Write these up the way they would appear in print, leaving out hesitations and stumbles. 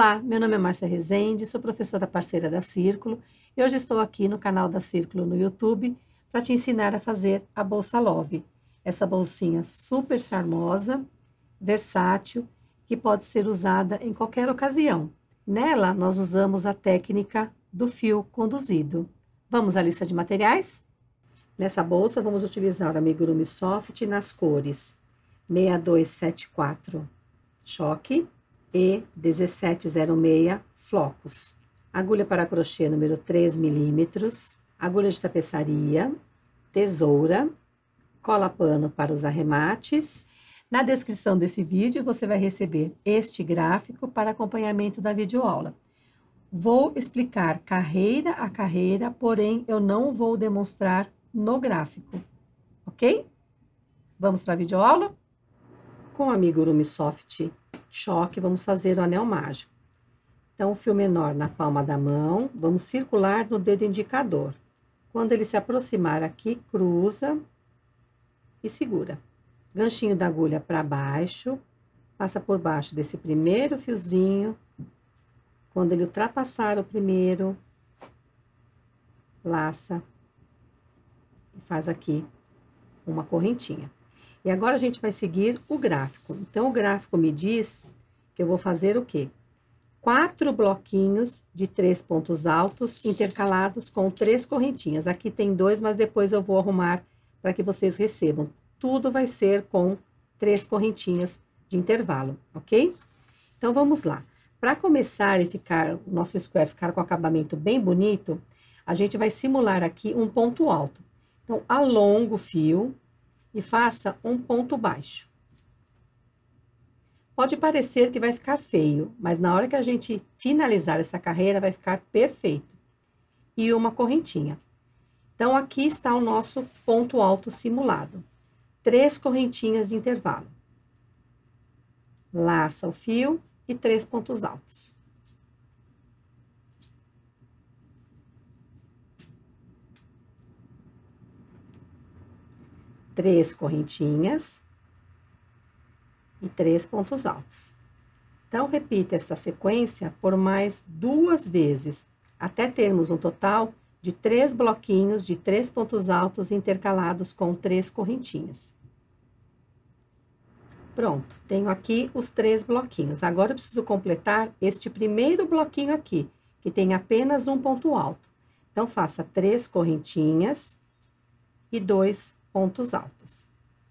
Olá, meu nome é Márcia Rezende, sou professora parceira da Círculo e hoje estou aqui no canal da Círculo no YouTube para te ensinar a fazer a bolsa Love. Essa bolsinha super charmosa, versátil, que pode ser usada em qualquer ocasião. Nela, nós usamos a técnica do fio conduzido. Vamos à lista de materiais? Nessa bolsa, vamos utilizar o amigurumi soft nas cores 6274 choque e 1706 flocos. Agulha para crochê número 3 milímetros, agulha de tapeçaria, tesoura, cola pano para os arremates. Na descrição desse vídeo você vai receber este gráfico para acompanhamento da videoaula. Vou explicar carreira a carreira, porém eu não vou demonstrar no gráfico, ok? Vamos para a videoaula? Com o amigurumi soft choque, vamos fazer o anel mágico. Então, o fio menor na palma da mão, vamos circular no dedo indicador. Quando ele se aproximar aqui, cruza e segura. Ganchinho da agulha para baixo, passa por baixo desse primeiro fiozinho. Quando ele ultrapassar o primeiro, laça e faz aqui uma correntinha. E agora a gente vai seguir o gráfico. Então, o gráfico me diz que eu vou fazer o quê? 4 bloquinhos de 3 pontos altos intercalados com 3 correntinhas. Aqui tem 2, mas depois eu vou arrumar para que vocês recebam. Tudo vai ser com 3 correntinhas de intervalo, ok? Então, vamos lá. Para começar e ficar, o nosso square ficar com acabamento bem bonito, a gente vai simular aqui um ponto alto. Então, alonga o fio e faça um ponto baixo. Pode parecer que vai ficar feio, mas na hora que a gente finalizar essa carreira, vai ficar perfeito. E uma correntinha. Então, aqui está o nosso ponto alto simulado. 3 correntinhas de intervalo. Laça o fio e 3 pontos altos. Três correntinhas e 3 pontos altos. Então, repita esta sequência por mais 2 vezes, até termos um total de 3 bloquinhos de 3 pontos altos intercalados com 3 correntinhas. Pronto, tenho aqui os 3 bloquinhos. Agora, eu preciso completar este primeiro bloquinho aqui, que tem apenas um ponto alto. Então, faça 3 correntinhas e 2 pontos altos.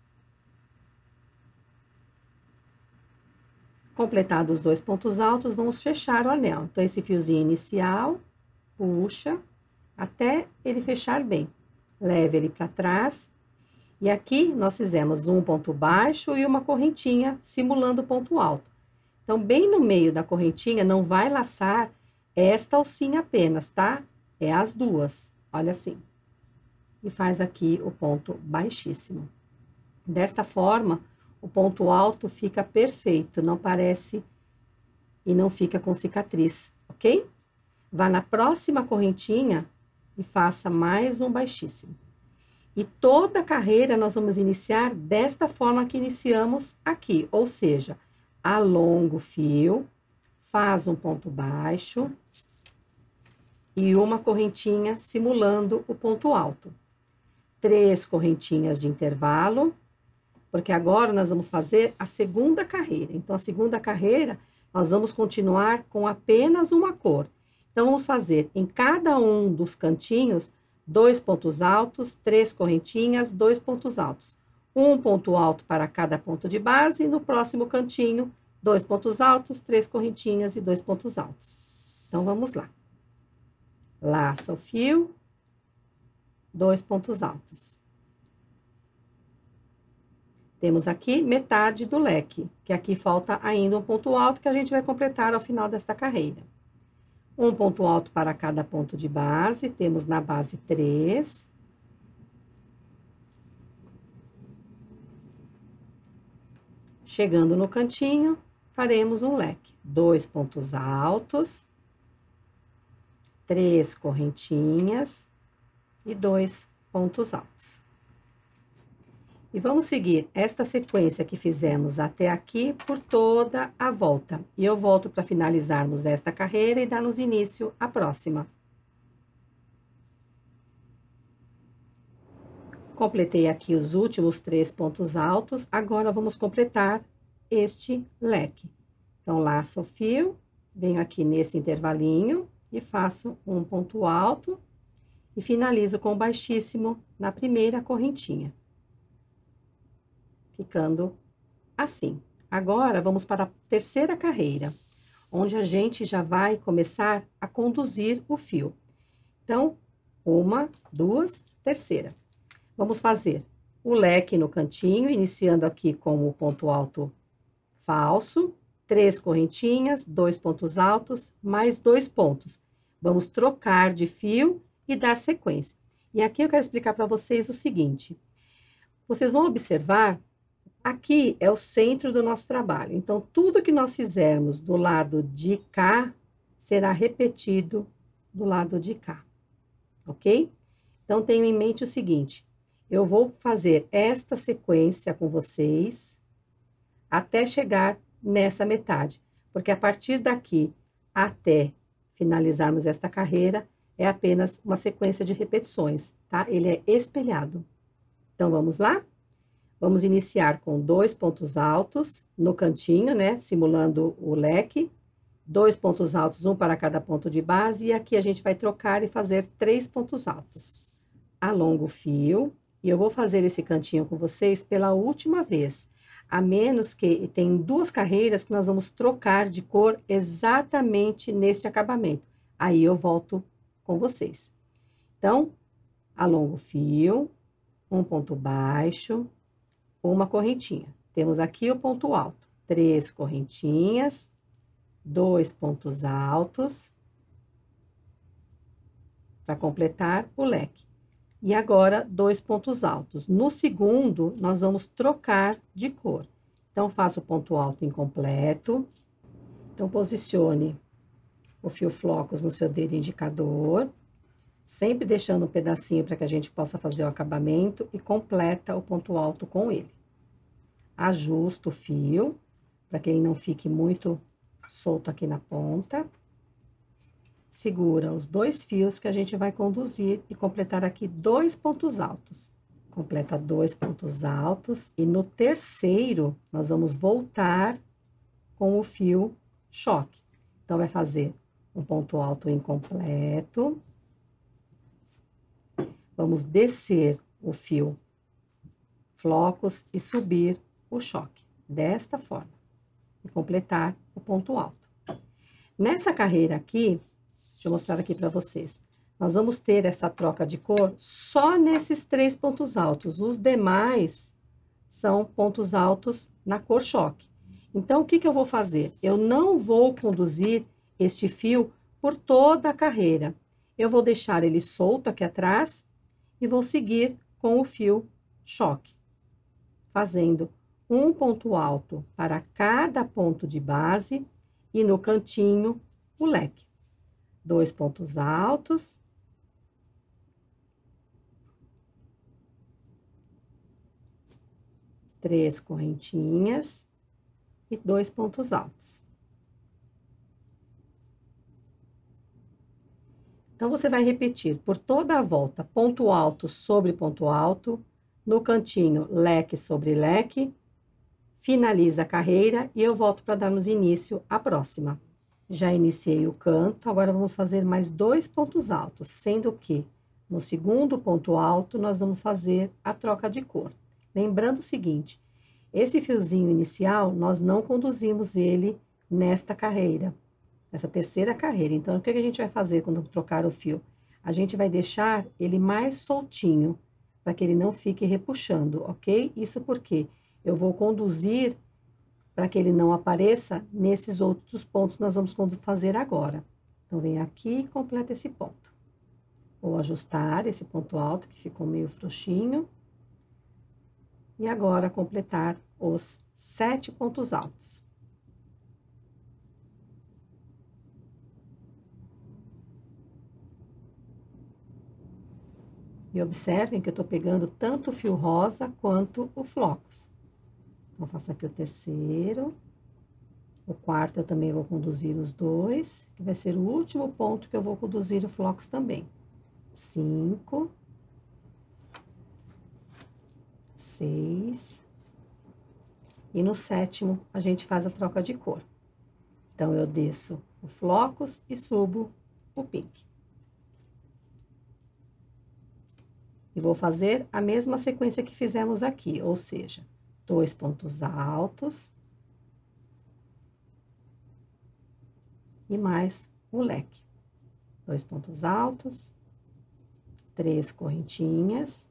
Completados os 2 pontos altos, vamos fechar o anel. Então, esse fiozinho inicial, puxa, até ele fechar bem. Leve ele para trás. E aqui, nós fizemos um ponto baixo e uma correntinha, simulando o ponto alto. Então, bem no meio da correntinha, não vai laçar esta alcinha apenas, tá? É as duas, olha assim. E faz aqui o ponto baixíssimo. Desta forma, o ponto alto fica perfeito, não parece e não fica com cicatriz, ok? Vá na próxima correntinha e faça mais um baixíssimo. E toda a carreira nós vamos iniciar desta forma que iniciamos aqui, ou seja, alonga o fio, faz um ponto baixo e uma correntinha simulando o ponto alto. 3 correntinhas de intervalo, porque agora nós vamos fazer a segunda carreira. Então, a segunda carreira, nós vamos continuar com apenas uma cor. Então, vamos fazer em cada um dos cantinhos 2 pontos altos, 3 correntinhas, 2 pontos altos. Um ponto alto para cada ponto de base, e no próximo cantinho, 2 pontos altos, 3 correntinhas e 2 pontos altos. Então, vamos lá. Laça o fio. 2 pontos altos. Temos aqui metade do leque, que aqui falta ainda um ponto alto que a gente vai completar ao final desta carreira. Um ponto alto para cada ponto de base, temos na base 3. Chegando no cantinho, faremos um leque. 2 pontos altos, 3 correntinhas e 2 pontos altos. E vamos seguir esta sequência que fizemos até aqui por toda a volta. E eu volto para finalizarmos esta carreira e darmos início à próxima. Completei aqui os últimos 3 pontos altos, agora vamos completar este leque. Então, laço o fio, venho aqui nesse intervalinho e faço um ponto alto e finalizo com baixíssimo na primeira correntinha. Ficando assim. Agora, vamos para a terceira carreira, onde a gente já vai começar a conduzir o fio. Então, uma, duas, terceira. Vamos fazer o leque no cantinho, iniciando aqui com o ponto alto falso, 3 correntinhas, 2 pontos altos, mais 2 pontos. Vamos trocar de fio e dar sequência. E aqui eu quero explicar para vocês o seguinte. Vocês vão observar, aqui é o centro do nosso trabalho. Então, tudo que nós fizermos do lado de cá, será repetido do lado de cá, ok? Então, tenham em mente o seguinte. Eu vou fazer esta sequência com vocês até chegar nessa metade, porque a partir daqui até finalizarmos esta carreira, é apenas uma sequência de repetições, tá? Ele é espelhado. Então, vamos lá? Vamos iniciar com 2 pontos altos no cantinho, né? Simulando o leque. 2 pontos altos, um para cada ponto de base, e aqui a gente vai trocar e fazer 3 pontos altos. Alongo o fio. E eu vou fazer esse cantinho com vocês pela última vez, a menos que tem 2 carreiras que nós vamos trocar de cor exatamente neste acabamento. Aí eu volto com vocês. Então, alongo o fio, um ponto baixo, uma correntinha. Temos aqui o ponto alto, 3 correntinhas, 2 pontos altos, para completar o leque. E agora, 2 pontos altos. No segundo, nós vamos trocar de cor. Então, faço o ponto alto incompleto. Então, posicione o fio flocos no seu dedo indicador, sempre deixando um pedacinho para que a gente possa fazer o acabamento e completa o ponto alto com ele. Ajusto o fio, para que ele não fique muito solto aqui na ponta. Segura os 2 fios que a gente vai conduzir e completar aqui 2 pontos altos. Completa 2 pontos altos e no terceiro nós vamos voltar com o fio choque. Então, vai fazer um ponto alto incompleto. Vamos descer o fio flocos e subir o choque, desta forma. E completar o ponto alto. Nessa carreira aqui, deixa eu mostrar aqui para vocês. Nós vamos ter essa troca de cor só nesses 3 pontos altos. Os demais são pontos altos na cor choque. Então, o que que eu vou fazer? Eu não vou conduzir este fio por toda a carreira. Eu vou deixar ele solto aqui atrás e vou seguir com o fio choque, fazendo um ponto alto para cada ponto de base e no cantinho o leque. 2 pontos altos. 3 correntinhas e 2 pontos altos. Então, você vai repetir por toda a volta, ponto alto sobre ponto alto, no cantinho, leque sobre leque, finaliza a carreira e eu volto para darmos início à próxima. Já iniciei o canto, agora vamos fazer mais 2 pontos altos, sendo que no segundo ponto alto nós vamos fazer a troca de cor. Lembrando o seguinte, esse fiozinho inicial, nós não conduzimos ele nesta carreira, nessa terceira carreira. Então, o que a gente vai fazer quando trocar o fio? A gente vai deixar ele mais soltinho, para que ele não fique repuxando, ok? Isso porque eu vou conduzir para que ele não apareça nesses outros pontos que nós vamos fazer agora. Então, vem aqui e completa esse ponto. Vou ajustar esse ponto alto, que ficou meio frouxinho. E agora, completar os 7 pontos altos. E observem que eu tô pegando tanto o fio rosa quanto o flocos. Então, faço aqui o terceiro. O quarto eu também vou conduzir os dois, que vai ser o último ponto que eu vou conduzir o flocos também. 5, 6, e no sétimo a gente faz a troca de cor. Então, eu desço o flocos e subo o pink. E vou fazer a mesma sequência que fizemos aqui, ou seja, 2 pontos altos. E mais o leque. 2 pontos altos, 3 correntinhas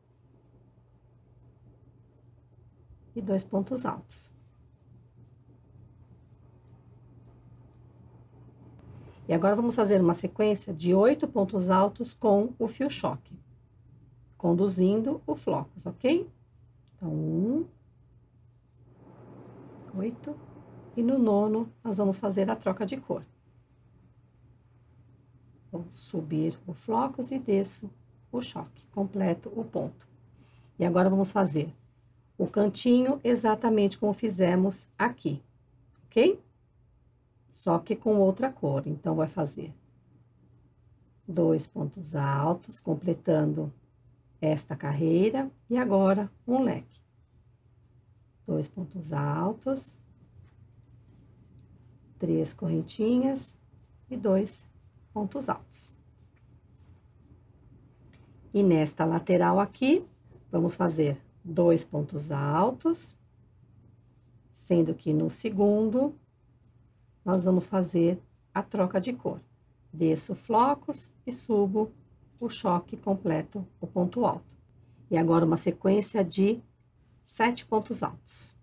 e 2 pontos altos. E agora vamos fazer uma sequência de 8 pontos altos com o fio choque, conduzindo o flocos, ok? Então, 1, 8, e no nono nós vamos fazer a troca de cor. Vou subir o flocos e desço o choque, completo o ponto. E agora vamos fazer o cantinho exatamente como fizemos aqui, ok? Só que com outra cor. Então, vai fazer 2 pontos altos, completando esta carreira. E agora, um leque. 2 pontos altos, 3 correntinhas e 2 pontos altos. E nesta lateral aqui, vamos fazer 2 pontos altos, sendo que no segundo, nós vamos fazer a troca de cor. Desço flocos e subo o choque completo, o ponto alto. E agora uma sequência de 7 pontos altos.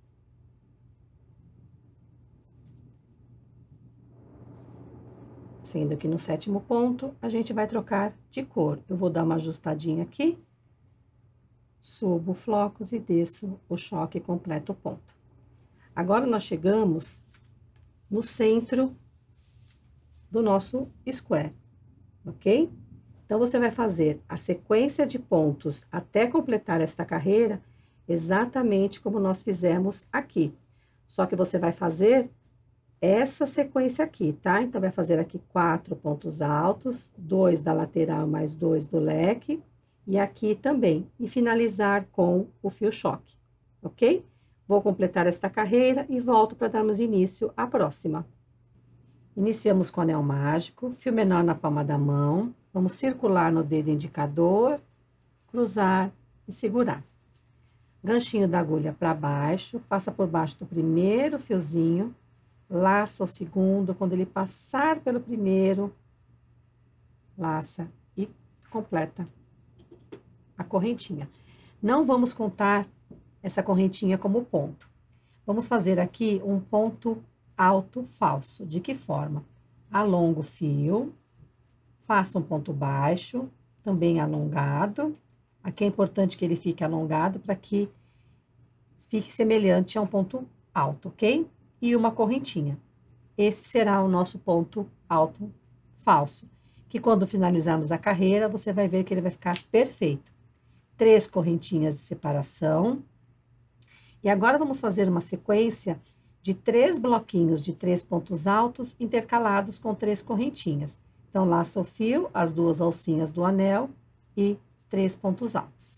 Sendo que no sétimo ponto, a gente vai trocar de cor. Eu vou dar uma ajustadinha aqui, subo flocos e desço o choque completo o ponto. Agora, nós chegamos no centro do nosso square, ok? Então, você vai fazer a sequência de pontos até completar esta carreira, exatamente como nós fizemos aqui. Só que você vai fazer essa sequência aqui, tá? Então, vai fazer aqui 4 pontos altos, 2 da lateral mais 2 do leque, e aqui também, e finalizar com o fio choque, ok? Vou completar esta carreira e volto para darmos início à próxima. Iniciamos com o anel mágico, fio menor na palma da mão, vamos circular no dedo indicador, cruzar e segurar. Ganchinho da agulha para baixo, passa por baixo do primeiro fiozinho, laça o segundo, quando ele passar pelo primeiro, laça e completa a correntinha. Não vamos contar essa correntinha como ponto. Vamos fazer aqui um ponto alto falso. De que forma? Alongo o fio, faça um ponto baixo, também alongado. Aqui é importante que ele fique alongado para que fique semelhante a um ponto alto, ok? E uma correntinha. Esse será o nosso ponto alto falso, que quando finalizarmos a carreira, você vai ver que ele vai ficar perfeito. 3 correntinhas de separação. E agora, vamos fazer uma sequência de 3 bloquinhos de 3 pontos altos intercalados com 3 correntinhas. Então, laça o fio, as 2 alcinhas do anel e 3 pontos altos.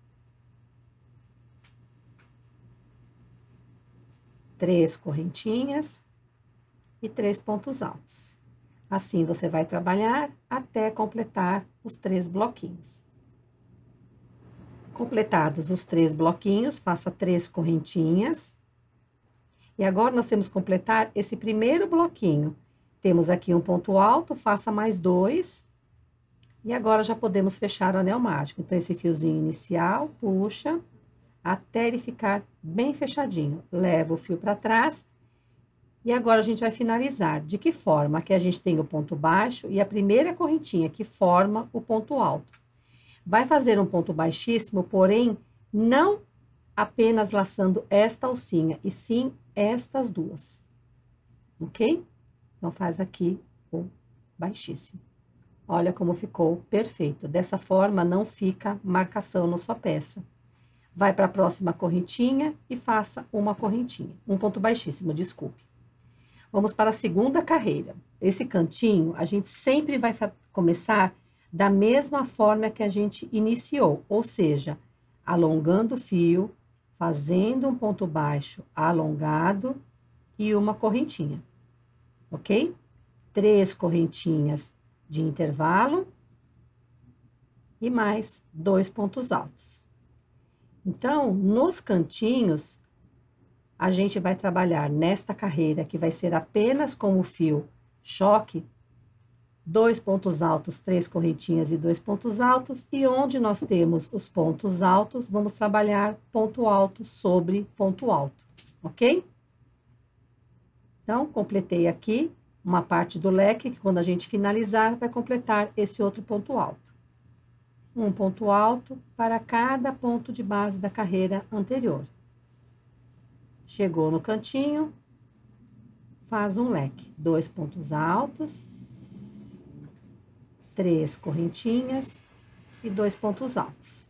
3 correntinhas e 3 pontos altos. Assim, você vai trabalhar até completar os 3 bloquinhos. Completados os 3 bloquinhos, faça 3 correntinhas. E agora, nós temos que completar esse primeiro bloquinho. Temos aqui um ponto alto, faça mais 2. E agora, já podemos fechar o anel mágico. Então, esse fiozinho inicial, puxa, até ele ficar bem fechadinho. Leva o fio para trás. E agora, a gente vai finalizar. De que forma? Aqui a gente tem o ponto baixo e a primeira correntinha que forma o ponto alto. Vai fazer um ponto baixíssimo, porém, não apenas laçando esta alcinha, e sim estas 2, ok? Então, faz aqui o baixíssimo. Olha como ficou perfeito. Dessa forma, não fica marcação na sua peça. Vai para a próxima correntinha e faça uma correntinha. Um ponto baixíssimo, desculpe. Vamos para a segunda carreira. Esse cantinho, a gente sempre vai começar da mesma forma que a gente iniciou. Ou seja, alongando o fio, fazendo um ponto baixo alongado e uma correntinha. Ok? 3 correntinhas de intervalo e mais 2 pontos altos. Então, nos cantinhos, a gente vai trabalhar nesta carreira, que vai ser apenas com o fio choque, 2 pontos altos, 3 correntinhas e 2 pontos altos, e onde nós temos os pontos altos, vamos trabalhar ponto alto sobre ponto alto, ok? Então, completei aqui uma parte do leque, que quando a gente finalizar, vai completar esse outro ponto alto. Um ponto alto para cada ponto de base da carreira anterior. Chegou no cantinho, faz um leque. 2 pontos altos, 3 correntinhas e 2 pontos altos.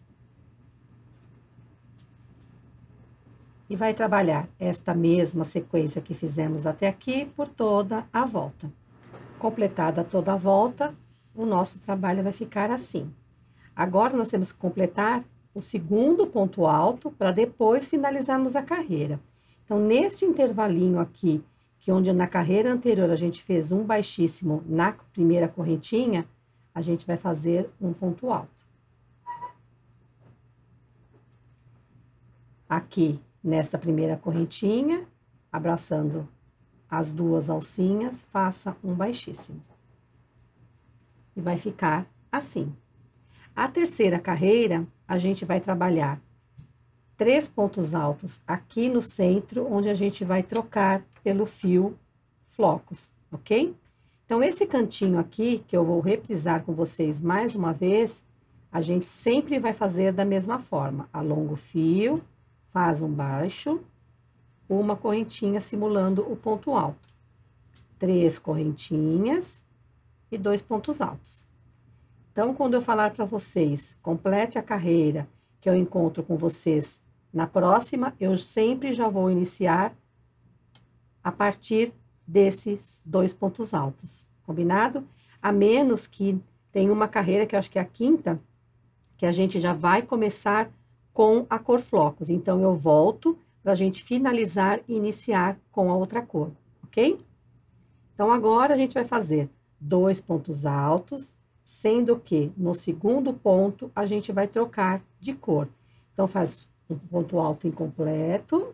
E vai trabalhar esta mesma sequência que fizemos até aqui por toda a volta. Completada toda a volta, o nosso trabalho vai ficar assim. Agora, nós temos que completar o segundo ponto alto para depois finalizarmos a carreira. Então, neste intervalinho aqui, que onde na carreira anterior a gente fez um baixíssimo na primeira correntinha, a gente vai fazer um ponto alto. Aqui, nessa primeira correntinha, abraçando as duas alcinhas, faça um baixíssimo. E vai ficar assim. A terceira carreira, a gente vai trabalhar 3 pontos altos aqui no centro, onde a gente vai trocar pelo fio flocos, ok? Então, esse cantinho aqui, que eu vou reprisar com vocês mais uma vez, a gente sempre vai fazer da mesma forma. Alonga o fio, faz um baixo, uma correntinha simulando o ponto alto. 3 correntinhas e 2 pontos altos. Então, quando eu falar para vocês, complete a carreira, que eu encontro com vocês na próxima, eu sempre já vou iniciar a partir desses 2 pontos altos, combinado? A menos que tenha uma carreira, que eu acho que é a quinta, que a gente já vai começar com a cor flocos. Então, eu volto para a gente finalizar e iniciar com a outra cor, ok? Então, agora a gente vai fazer 2 pontos altos, sendo que no segundo ponto a gente vai trocar de cor. Então, faz um ponto alto incompleto,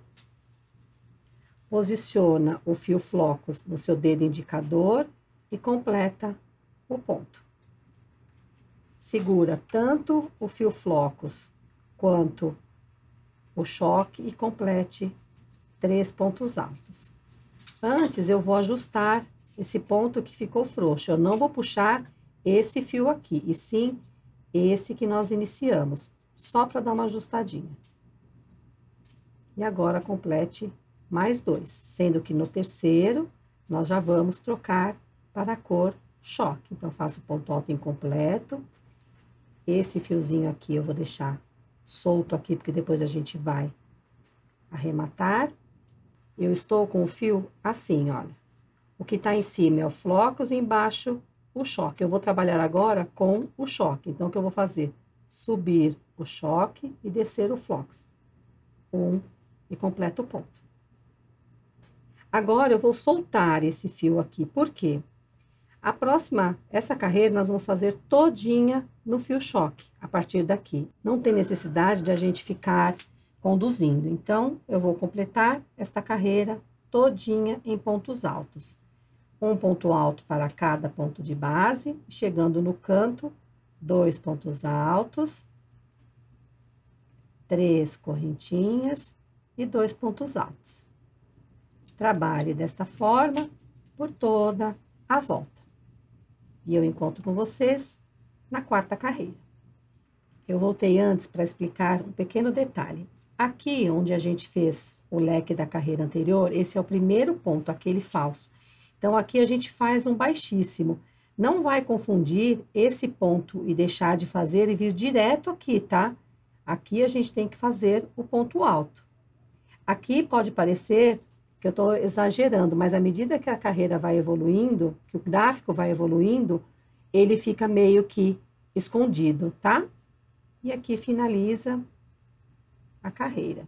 posiciona o fio flocos no seu dedo indicador e completa o ponto. Segura tanto o fio flocos quanto o choque e complete 3 pontos altos. Antes, eu vou ajustar esse ponto que ficou frouxo. Eu não vou puxar esse fio aqui, e sim esse que nós iniciamos, só para dar uma ajustadinha. E agora, complete mais 2, sendo que no terceiro, nós já vamos trocar para a cor choque. Então, faço o ponto alto incompleto. Esse fiozinho aqui eu vou deixar solto aqui, porque depois a gente vai arrematar. Eu estou com o fio assim, olha. O que tá em cima é o flocos e embaixo o choque. Eu vou trabalhar agora com o choque. Então, o que eu vou fazer? Subir o choque e descer o flocos. E completo o ponto. Agora, eu vou soltar esse fio aqui. Por quê? Essa carreira, nós vamos fazer todinha no fio choque, a partir daqui. Não tem necessidade de a gente ficar conduzindo. Então, eu vou completar esta carreira todinha em pontos altos. Um ponto alto para cada ponto de base, chegando no canto, 2 pontos altos, 3 correntinhas e 2 pontos altos. Trabalhe desta forma por toda a volta. E eu encontro com vocês na quarta carreira. Eu voltei antes para explicar um pequeno detalhe. Aqui, onde a gente fez o leque da carreira anterior, esse é o primeiro ponto, aquele falso. Então, aqui a gente faz um baixíssimo. Não vai confundir esse ponto e deixar de fazer e vir direto aqui, tá? Aqui a gente tem que fazer o ponto alto. Aqui pode parecer que eu estou exagerando, mas à medida que a carreira vai evoluindo, que o gráfico vai evoluindo, ele fica meio que escondido, tá? E aqui finaliza a carreira.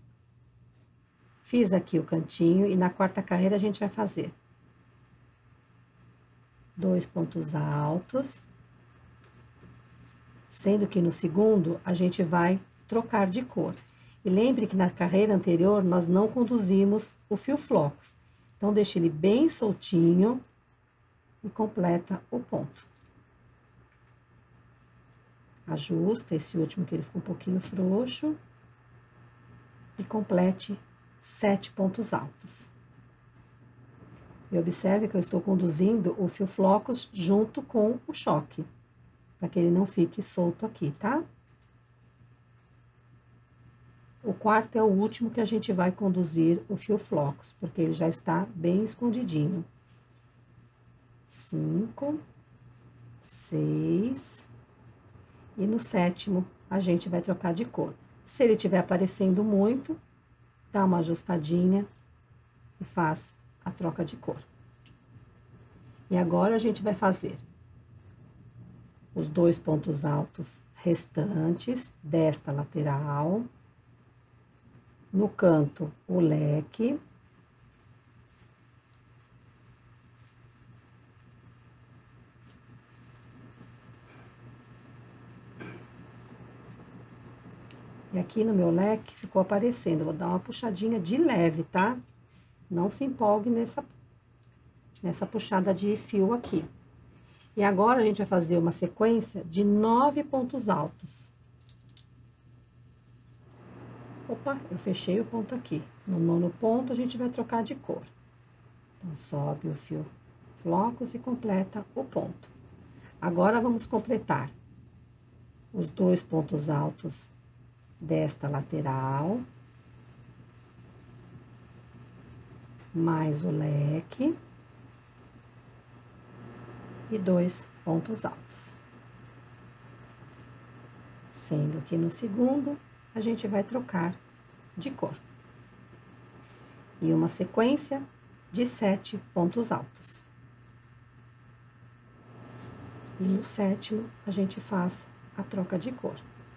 Fiz aqui o cantinho e na quarta carreira a gente vai fazer 2 pontos altos, sendo que no segundo a gente vai trocar de cor. E lembre que na carreira anterior nós não conduzimos o fio flocos. Então, deixe ele bem soltinho e completa o ponto. Ajusta esse último que ele ficou um pouquinho frouxo e complete 7 pontos altos. E observe que eu estou conduzindo o fio flocos junto com o choque, para que ele não fique solto aqui, tá? O quarto é o último que a gente vai conduzir o fio flocos, porque ele já está bem escondidinho. 5, 6, e no sétimo a gente vai trocar de cor. Se ele estiver aparecendo muito, dá uma ajustadinha e faz a troca de cor. E agora a gente vai fazer os 2 pontos altos restantes desta lateral. No canto, o leque. E aqui no meu leque ficou aparecendo, vou dar uma puxadinha de leve, tá? Não se empolgue nessa puxada de fio aqui. E agora a gente vai fazer uma sequência de 9 pontos altos. Opa, eu fechei o ponto aqui. No nono ponto a gente vai trocar de cor. Então, sobe o fio flocos e completa o ponto. Agora vamos completar os 2 pontos altos desta lateral, mais o leque e 2 pontos altos. Sendo que no segundo, a gente vai trocar de cor. E uma sequência de 7 pontos altos. E no sétimo, a gente faz a troca de cor.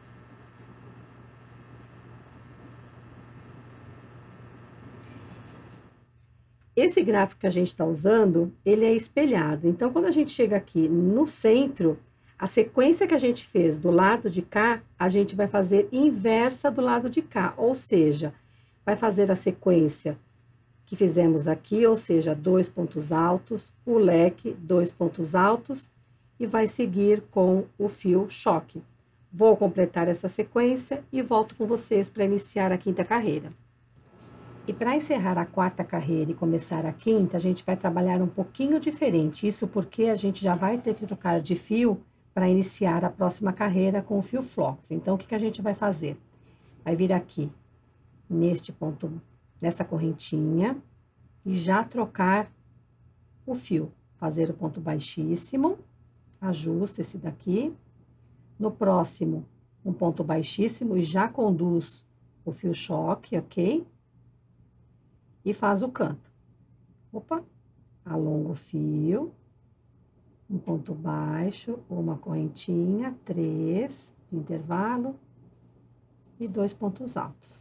Esse gráfico que a gente está usando, ele é espelhado. Então, quando a gente chega aqui no centro, a sequência que a gente fez do lado de cá, a gente vai fazer inversa do lado de cá. Ou seja, vai fazer a sequência que fizemos aqui, ou seja, 2 pontos altos, o leque, 2 pontos altos, e vai seguir com o fio choque. Vou completar essa sequência e volto com vocês para iniciar a quinta carreira. E para encerrar a quarta carreira e começar a quinta, a gente vai trabalhar um pouquinho diferente. Isso porque a gente já vai ter que trocar de fio para iniciar a próxima carreira com o fio flocos. Então, o que que a gente vai fazer? Vai vir aqui, neste ponto, nessa correntinha, e já trocar o fio. Fazer o ponto baixíssimo, ajusta esse daqui. No próximo, um ponto baixíssimo e já conduz o fio choque, ok? E faz o canto. Opa, alonga o fio, um ponto baixo, uma correntinha, 3 de intervalo e 2 pontos altos.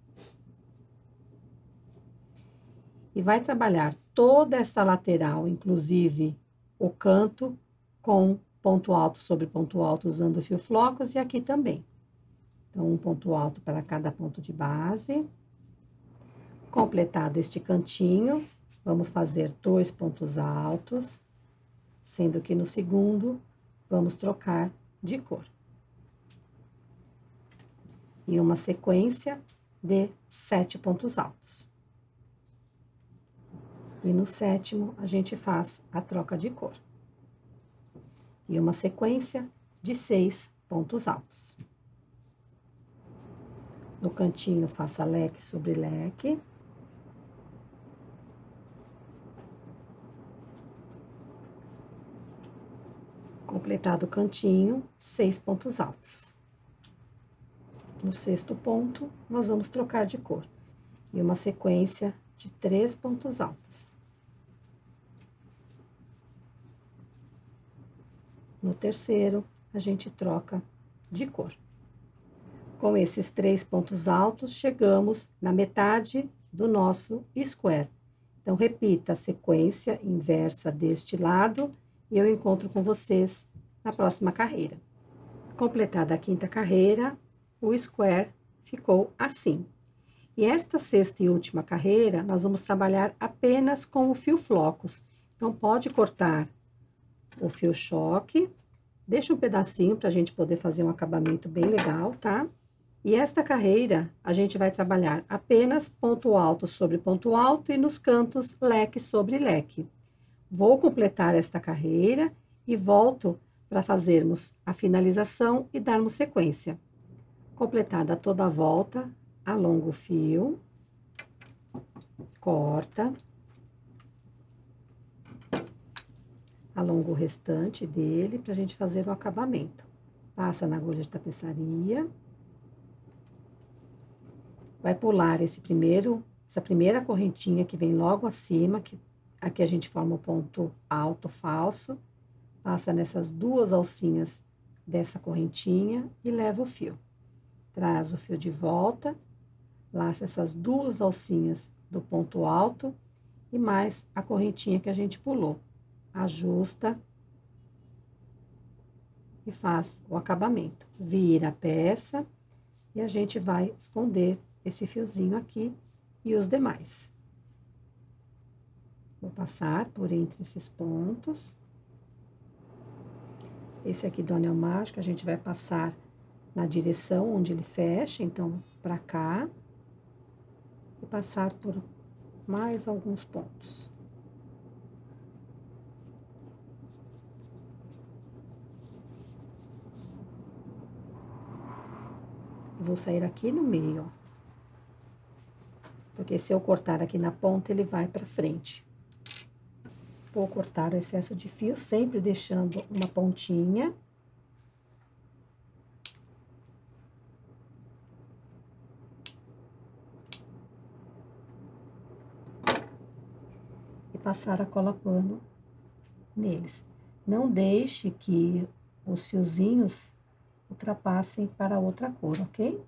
E vai trabalhar toda essa lateral, inclusive o canto, com ponto alto sobre ponto alto, usando o fio flocos, e aqui também. Então, um ponto alto para cada ponto de base. Completado este cantinho, vamos fazer 2 pontos altos, sendo que no segundo, vamos trocar de cor. E uma sequência de 7 pontos altos. E no sétimo, a gente faz a troca de cor. E uma sequência de 6 pontos altos. No cantinho, faça leque sobre leque. Completado o cantinho, 6 pontos altos. No 6º ponto, nós vamos trocar de cor. E uma sequência de 3 pontos altos. No 3º, a gente troca de cor. Com esses 3 pontos altos, chegamos na metade do nosso square. Então, repita a sequência inversa deste lado e eu encontro com vocês na próxima carreira. Completada a 5ª carreira, o square ficou assim. E esta 6ª e última carreira, nós vamos trabalhar apenas com o fio flocos. Então, pode cortar o fio choque, deixa um pedacinho para a gente poder fazer um acabamento bem legal, tá? E esta carreira, a gente vai trabalhar apenas ponto alto sobre ponto alto e nos cantos leque sobre leque. Vou completar esta carreira e volto para fazermos a finalização e darmos sequência. Completada toda a volta, alonga o fio, corta, alonga o restante dele para a gente fazer o acabamento. Passa na agulha de tapeçaria. Vai pular essa primeira correntinha que vem logo acima, que aqui a gente forma o ponto alto falso, passa nessas 2 alcinhas dessa correntinha e leva o fio. Traz o fio de volta, laça essas 2 alcinhas do ponto alto e mais a correntinha que a gente pulou. Ajusta e faz o acabamento. Vira a peça e a gente vai esconder esse fiozinho aqui e os demais. Vou passar por entre esses pontos. Esse aqui do anel mágico, a gente vai passar na direção onde ele fecha, então, pra cá. E passar por mais alguns pontos. Vou sair aqui no meio, ó. Porque se eu cortar aqui na ponta, ele vai pra frente. Vou cortar o excesso de fio, sempre deixando uma pontinha. E passar a cola pano neles. Não deixe que os fiozinhos ultrapassem para outra cor, ok?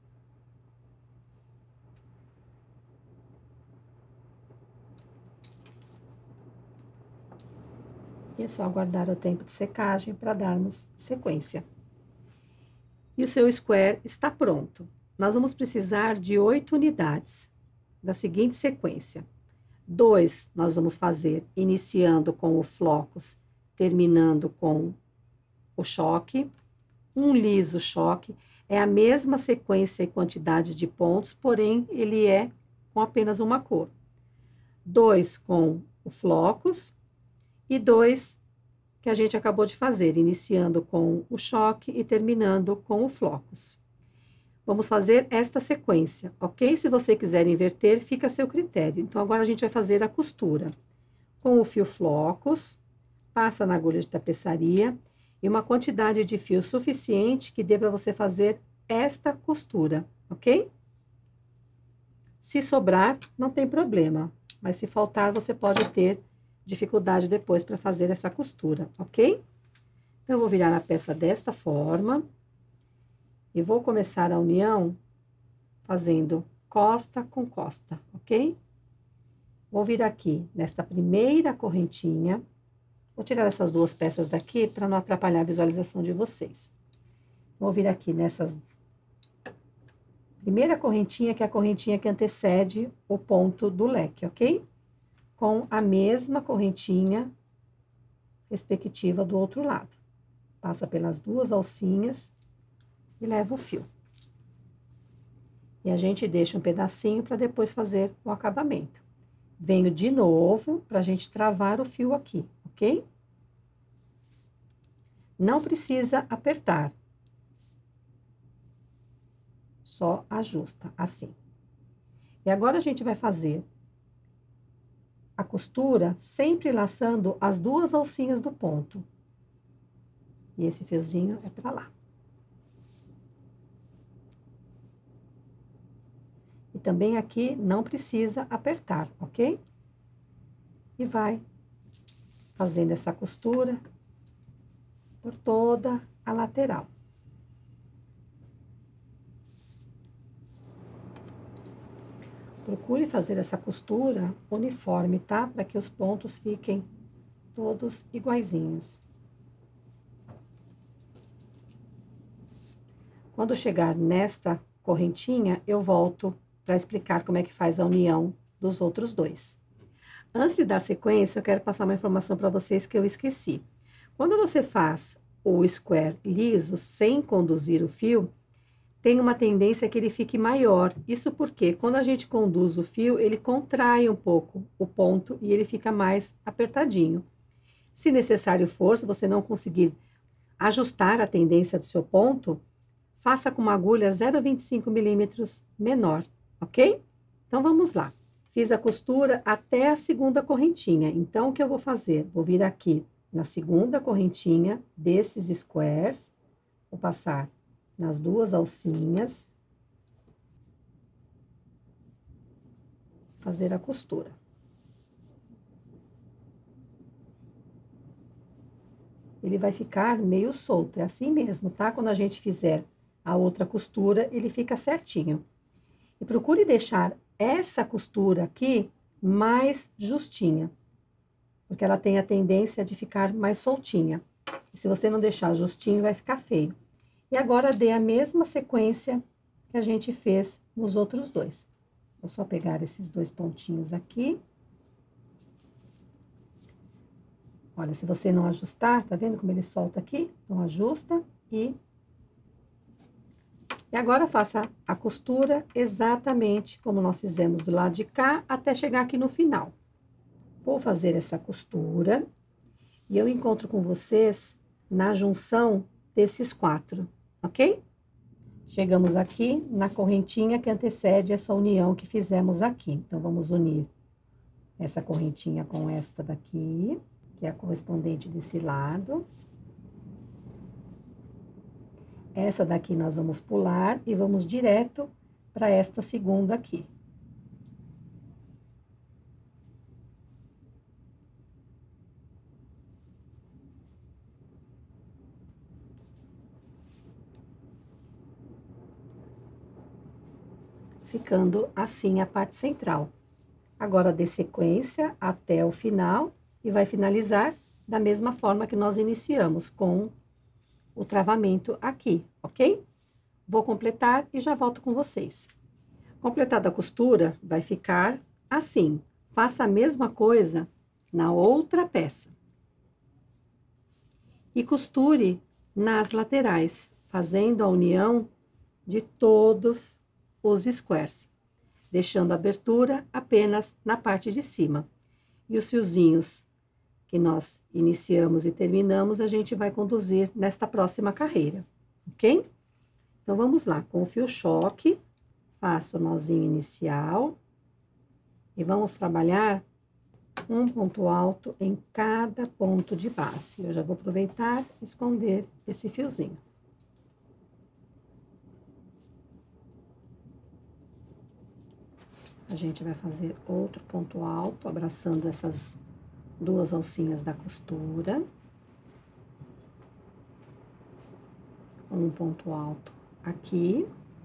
E é só aguardar o tempo de secagem para darmos sequência. E o seu square está pronto. Nós vamos precisar de 8 unidades, da seguinte sequência. 2 nós vamos fazer iniciando com o flocos, terminando com o choque. Um liso choque, é a mesma sequência e quantidade de pontos, porém, ele é com apenas uma cor. 2 com o flocos. E 2 que a gente acabou de fazer, iniciando com o choque e terminando com o flocos. Vamos fazer esta sequência, ok? Se você quiser inverter, fica a seu critério. Então, agora a gente vai fazer a costura. Com o fio flocos, passa na agulha de tapeçaria e uma quantidade de fio suficiente que dê para você fazer esta costura, ok? Se sobrar, não tem problema, mas se faltar, você pode ter dificuldade depois para fazer essa costura, ok? Então, eu vou virar a peça desta forma e vou começar a união fazendo costa com costa, ok? Vou vir aqui nesta primeira correntinha, vou tirar essas 2 peças daqui para não atrapalhar a visualização de vocês. Vou vir aqui nessas primeira correntinha, que é a correntinha que antecede o ponto do leque, ok? Com a mesma correntinha respectiva do outro lado. Passa pelas 2 alcinhas e leva o fio. E a gente deixa um pedacinho para depois fazer o acabamento. Venho de novo para a gente travar o fio aqui, ok? Não precisa apertar. Só ajusta, assim. E agora a gente vai fazer a costura sempre laçando as 2 alcinhas do ponto. E esse fiozinho é pra lá. E também aqui não precisa apertar, ok? E vai fazendo essa costura por toda a lateral. Procure fazer essa costura uniforme, tá? Para que os pontos fiquem todos iguaizinhos. Quando chegar nesta correntinha, eu volto para explicar como é que faz a união dos outros dois. Antes de dar sequência, eu quero passar uma informação para vocês que eu esqueci. Quando você faz o square liso, sem conduzir o fio, tem uma tendência que ele fique maior. Isso porque, quando a gente conduz o fio, ele contrai um pouco o ponto e ele fica mais apertadinho. Se necessário for, se você não conseguir ajustar a tendência do seu ponto, faça com uma agulha 0,25 milímetros menor, ok? Então, vamos lá. Fiz a costura até a segunda correntinha. Então, o que eu vou fazer? Vou vir aqui na segunda correntinha desses squares, vou passar nas duas alcinhas, fazer a costura. Ele vai ficar meio solto, é assim mesmo, tá? Quando a gente fizer a outra costura, ele fica certinho. E procure deixar essa costura aqui mais justinha, porque ela tem a tendência de ficar mais soltinha. E se você não deixar justinho, vai ficar feio. E agora, dê a mesma sequência que a gente fez nos outros dois. Vou só pegar esses dois pontinhos aqui. Olha, se você não ajustar, tá vendo como ele solta aqui? Então, ajusta e agora, faça a costura exatamente como nós fizemos do lado de cá, até chegar aqui no final. Vou fazer essa costura e eu encontro com vocês na junção desses quatro, ok? Chegamos aqui na correntinha que antecede essa união que fizemos aqui. Então, vamos unir essa correntinha com esta daqui, que é a correspondente desse lado. Essa daqui nós vamos pular e vamos direto para esta segunda aqui. Ficando assim a parte central. Agora, dê sequência até o final e vai finalizar da mesma forma que nós iniciamos, com o travamento aqui, ok? Vou completar e já volto com vocês. Completada a costura, vai ficar assim. Faça a mesma coisa na outra peça. E costure nas laterais, fazendo a união de todos os squares, deixando a abertura apenas na parte de cima. E os fiozinhos que nós iniciamos e terminamos, a gente vai conduzir nesta próxima carreira, ok? Então, vamos lá, com o fio choque, faço o nozinho inicial e vamos trabalhar um ponto alto em cada ponto de base. Eu já vou aproveitar e esconder esse fiozinho. A gente vai fazer outro ponto alto, abraçando essas duas alcinhas da costura. Um ponto alto aqui.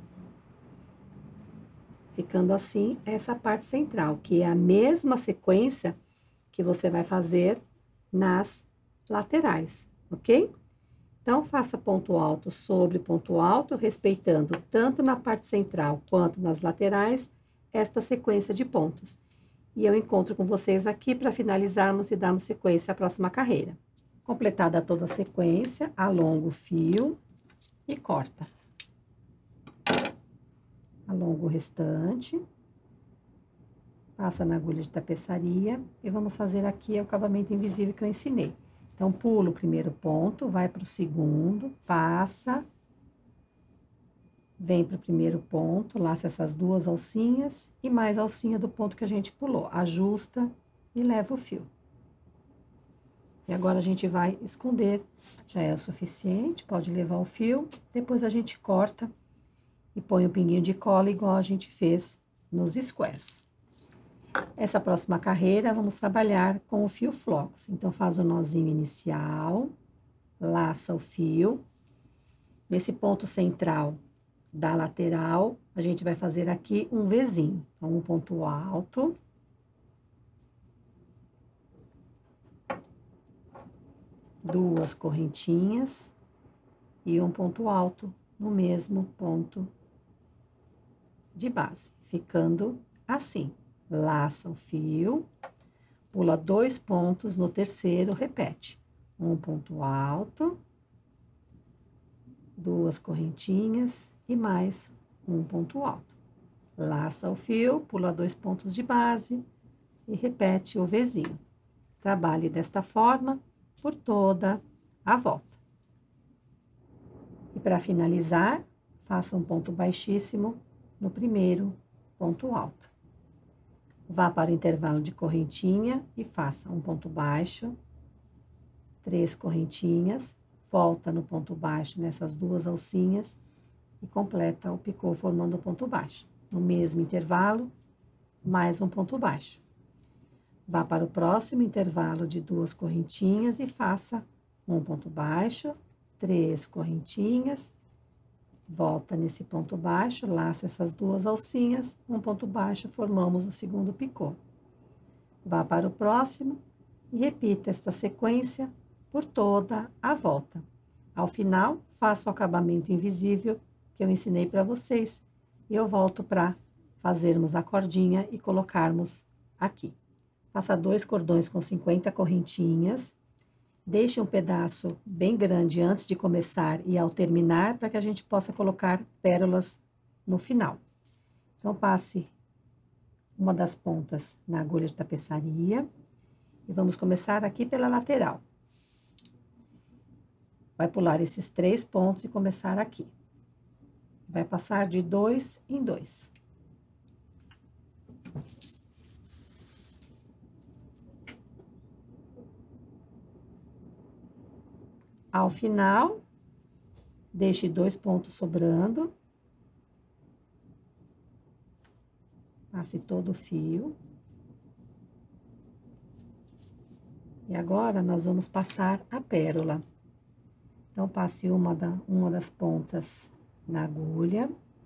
Ficando assim, essa parte central, que é a mesma sequência que você vai fazer nas laterais, ok? Então, faça ponto alto sobre ponto alto, respeitando tanto na parte central quanto nas laterais, esta sequência de pontos. E eu encontro com vocês aqui para finalizarmos e darmos sequência à próxima carreira. Completada toda a sequência, alonga o fio e corta. Alonga o restante, passa na agulha de tapeçaria e vamos fazer aqui o acabamento invisível que eu ensinei. Então, pula o primeiro ponto, vai para o segundo, passa, vem para o primeiro ponto, laça essas duas alcinhas e mais a alcinha do ponto que a gente pulou. Ajusta e leva o fio. E agora a gente vai esconder. Já é o suficiente, pode levar o fio. Depois a gente corta e põe um pinguinho de cola igual a gente fez nos squares. Essa próxima carreira, vamos trabalhar com o fio flocos. Então, faz o nozinho inicial, laça o fio. Nesse ponto central da lateral, a gente vai fazer aqui um Vzinho. Então, um ponto alto. Duas correntinhas e um ponto alto no mesmo ponto de base, ficando assim. Laça o fio, pula 2 pontos, no terceiro repete. Um ponto alto, duas correntinhas e mais um ponto alto. Laça o fio, pula 2 pontos de base e repete o Vzinho. Trabalhe desta forma por toda a volta. E para finalizar, faça um ponto baixíssimo no primeiro ponto alto. Vá para o intervalo de correntinha e faça um ponto baixo, 3 correntinhas, volta no ponto baixo nessas duas alcinhas e completa o picô formando o ponto baixo. No mesmo intervalo, mais um ponto baixo. Vá para o próximo intervalo de 2 correntinhas e faça um ponto baixo, 3 correntinhas, volta nesse ponto baixo, laça essas duas alcinhas, um ponto baixo, formamos o segundo picô. Vá para o próximo e repita esta sequência por toda a volta. Ao final, faça o acabamento invisível que eu ensinei para vocês e eu volto para fazermos a cordinha e colocarmos aqui. Faça 2 cordões com 50 correntinhas. Deixe um pedaço bem grande antes de começar e ao terminar, para que a gente possa colocar pérolas no final. Então, passe uma das pontas na agulha de tapeçaria e vamos começar aqui pela lateral. Vai pular esses 3 pontos e começar aqui. Vai passar de 2 em 2. Ao final, deixe 2 pontos sobrando. Passe todo o fio. E agora, nós vamos passar a pérola. Então, passe uma das pontas na agulha.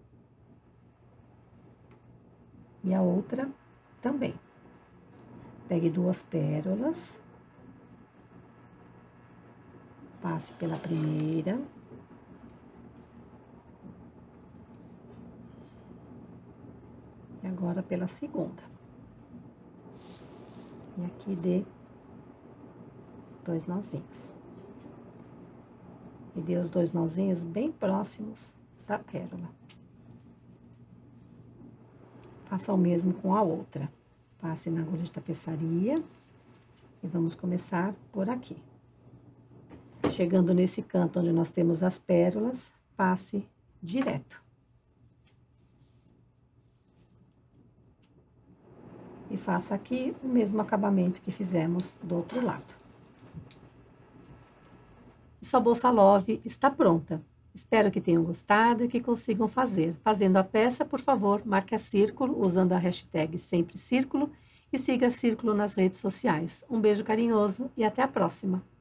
E a outra também. Pegue 2 pérolas. Passe pela primeira. E agora pela segunda. E aqui dê 2 nozinhos. E dê os 2 nozinhos bem próximos da pérola. Faça o mesmo com a outra. Passe na agulha de tapeçaria. E vamos começar por aqui. Chegando nesse canto onde nós temos as pérolas, passe direto. E faça aqui o mesmo acabamento que fizemos do outro lado. E sua bolsa Love está pronta. Espero que tenham gostado e que consigam fazer. Fazendo a peça, por favor, marque a Círculo, usando a hashtag Sempre Círculo, e siga a Círculo nas redes sociais. Um beijo carinhoso e até a próxima!